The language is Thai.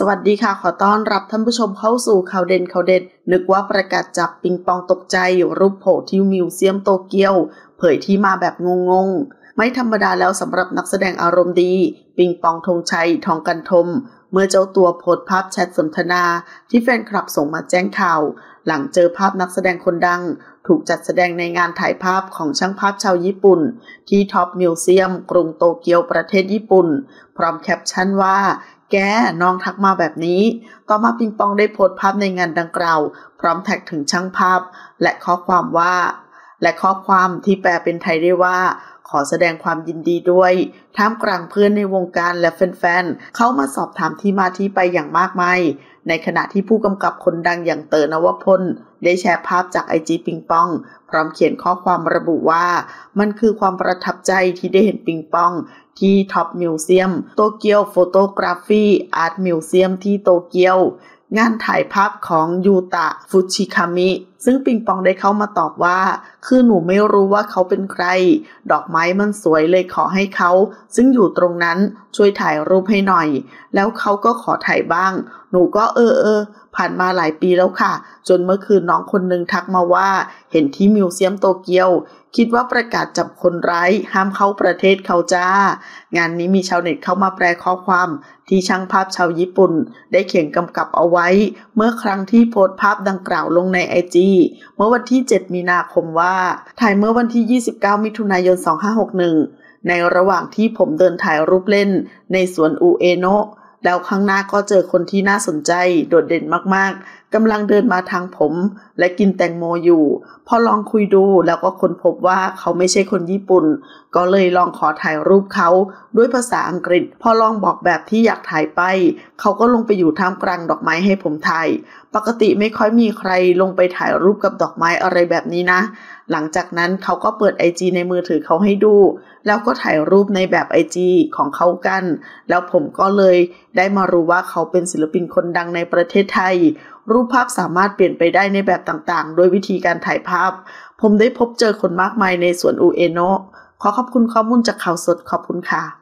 สวัสดีค่ะขอต้อนรับท่านผู้ชมเข้าสู่ข่าวเด่นนึกว่าประกาศจับปิงปองตกใจรูปโผล่ที่มิวเซียมโตเกียวเผยที่มาแบบงงไม่ธรรมดาแล้วสำหรับนักแสดงอารมณ์ดีปิงปองธงชัยทองกันทมเมื่อเจ้าตัวโพสต์ภาพแชทสนทนาที่แฟนคลับส่งมาแจ้งข่าวหลังเจอภาพนักแสดงคนดังถูกจัดแสดงในงานถ่ายภาพของช่างภาพชาวญี่ปุ่นที่ท็อปมิวเซียมกรุงโตเกียวประเทศญี่ปุ่นพร้อมแคปชั่นว่าแกน้องทักมาแบบนี้ต่อมาปิงปองได้โพสต์ภาพในงานดังกล่าวพร้อมแท็กถึงช่างภาพและข้อความที่แปลเป็นไทยได้ว่าขอแสดงความยินดีด้วยท่ามกลางเพื่อนในวงการและแฟนๆเข้ามาสอบถามที่มาที่ไปอย่างมากมายในขณะที่ผู้กำกับคนดังอย่างเต๋อนวพลได้แชร์ภาพจาก IG ปิงปองพร้อมเขียนข้อความระบุว่ามันคือความประทับใจที่ได้เห็นปิงปองที่ท็อปมิวเซียมโตเกียวโฟโตกราฟีอาร์ตมิวเซียมที่โตเกียวงานถ่ายภาพของยูตะฟุชิคามิซึ่งปิงปองได้เข้ามาตอบว่าคือหนูไม่รู้ว่าเขาเป็นใครดอกไม้มันสวยเลยขอให้เขาซึ่งอยู่ตรงนั้นช่วยถ่ายรูปให้หน่อยแล้วเขาก็ขอถ่ายบ้างหนูก็ผ่านมาหลายปีแล้วค่ะจนเมื่อคืนน้องคนนึงทักมาว่าเห็นที่มิวเซียมโตเกียวคิดว่าประกาศจับคนร้ายห้ามเข้าประเทศเขาจ้างานนี้มีชาวเน็ตเข้ามาแปลข้อความที่ช่างภาพชาวญี่ปุ่นได้เขียนกำกับเอาไว้เมื่อครั้งที่โพสต์ภาพดังกล่าวลงใน IG เมื่อวันที่ 7 มีนาคมว่าถ่ายเมื่อวันที่ 29 มิถุนายน 2561ในระหว่างที่ผมเดินถ่ายรูปเล่นในสวนอุเอโนะแล้วข้างหน้าก็เจอคนที่น่าสนใจโดดเด่นมากๆกำลังเดินมาทางผมและกินแตงโมอยู่พอลองคุยดูแล้วก็ค้นพบว่าเขาไม่ใช่คนญี่ปุ่นก็เลยลองขอถ่ายรูปเขาด้วยภาษาอังกฤษพอลองบอกแบบที่อยากถ่ายไปเขาก็ลงไปอยู่ท่ามกลางดอกไม้ให้ผมถ่ายปกติไม่ค่อยมีใครลงไปถ่ายรูปกับดอกไม้อะไรแบบนี้นะหลังจากนั้นเขาก็เปิด IG ในมือถือเขาให้ดูแล้วก็ถ่ายรูปในแบบ IG ของเขากันแล้วผมก็เลยได้มารู้ว่าเขาเป็นศิลปินคนดังในประเทศไทยรูปภาพสามารถเปลี่ยนไปได้ในแบบต่างๆโดยวิธีการถ่ายภาพผมได้พบเจอคนมากมายในสวนอุเอโนะขอขอบคุณข้อมูลจากข่าวสดขอบคุณค่ะ